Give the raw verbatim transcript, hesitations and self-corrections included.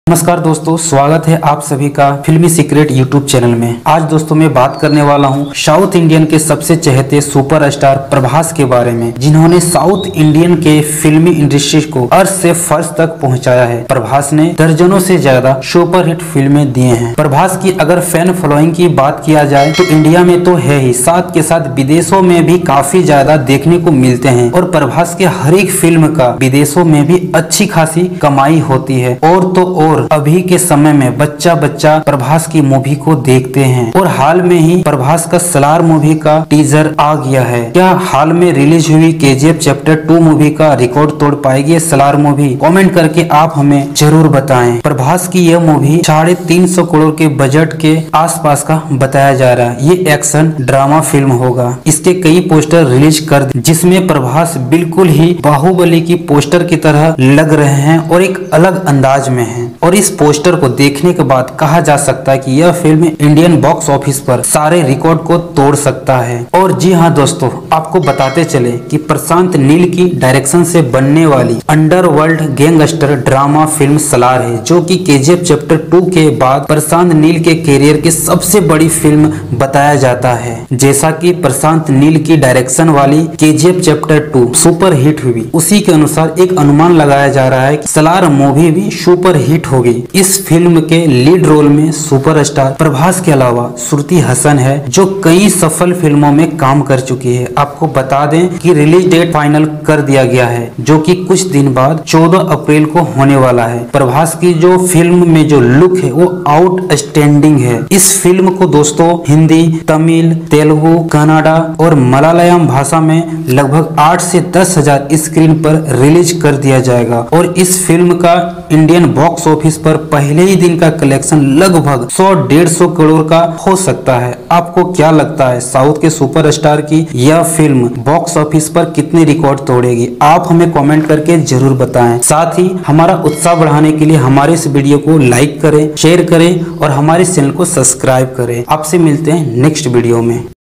नमस्कार दोस्तों, स्वागत है आप सभी का फिल्मी सीक्रेट यूट्यूब चैनल में। आज दोस्तों मैं बात करने वाला हूं साउथ इंडियन के सबसे चहेते सुपरस्टार प्रभास के बारे में, जिन्होंने साउथ इंडियन के फिल्मी इंडस्ट्री को अर्श से फर्श तक पहुंचाया है। प्रभास ने दर्जनों से ज्यादा सुपरहिट फिल्में दिए हैं। प्रभास की अगर फैन फॉलोइंग की बात किया जाए तो इंडिया में तो है ही, साथ के साथ विदेशों में भी काफी ज्यादा देखने को मिलते हैं और प्रभास के हर एक फिल्म का विदेशों में भी अच्छी खासी कमाई होती है। और तो और अभी के समय में बच्चा बच्चा प्रभास की मूवी को देखते हैं और हाल में ही प्रभास का सलार मूवी का टीजर आ गया है। क्या हाल में रिलीज हुई केजीएफ चैप्टर टू मूवी का रिकॉर्ड तोड़ पाएगी सलार मूवी? कमेंट करके आप हमें जरूर बताएं। प्रभास की यह मूवी साढ़े तीन सौ करोड़ के बजट के आसपास का बताया जा रहा है। ये एक्शन ड्रामा फिल्म होगा। इसके कई पोस्टर रिलीज कर जिसमें प्रभास बिल्कुल ही बाहुबली की पोस्टर की तरह लग रहे हैं और एक अलग अंदाज में है। और इस पोस्टर को देखने के बाद कहा जा सकता है कि यह फिल्म इंडियन बॉक्स ऑफिस पर सारे रिकॉर्ड को तोड़ सकता है। और जी हाँ दोस्तों, आपको बताते चले कि प्रशांत नील की डायरेक्शन से बनने वाली underworld gangster drama film Salaar है, जो कि केजीएफ चैप्टर टू के बाद प्रशांत नील के करियर की सबसे बड़ी फिल्म बताया जाता है। जैसा कि प्रशांत नील की डायरेक्शन वाली KGF chapter two super hit हुई, उसी के अनुसार एक अनुमान लगाया जा रहा है कि सलार मूवी भी सुपर हिट होगी। इस फिल्म के लीड रोल में सुपरस्टार प्रभास के अलावा श्रुति हसन है, जो कई सफल फिल्मों में काम कर चुकी है। आपको बता दें कि रिलीज डेट फाइनल कर दिया गया है, जो कि कुछ दिन बाद चौदह अप्रैल को होने वाला है। प्रभास की जो फिल्म में जो लुक है वो आउटस्टैंडिंग है। इस फिल्म को दोस्तों हिंदी, तमिल, तेलुगु, कन्नड़ा और मलयालम भाषा में लगभग आठ से दस हजार स्क्रीन पर रिलीज कर दिया जाएगा। और इस फिल्म का इंडियन बॉक्स ऑफिस पर पहले ही दिन का कलेक्शन लगभग सौ डेढ़ सौ करोड़ का हो सकता है। आपको क्या लगता है साउथ के सुपरस्टार की यह फिल्म बॉक्स ऑफिस पर कितने रिकॉर्ड तोड़ेगी? आप हमें कमेंट करके जरूर बताएं। साथ ही हमारा उत्साह बढ़ाने के लिए हमारे इस वीडियो को लाइक करें, शेयर करें और हमारे चैनल को सब्सक्राइब करें। आपसे मिलते हैं नेक्स्ट वीडियो में।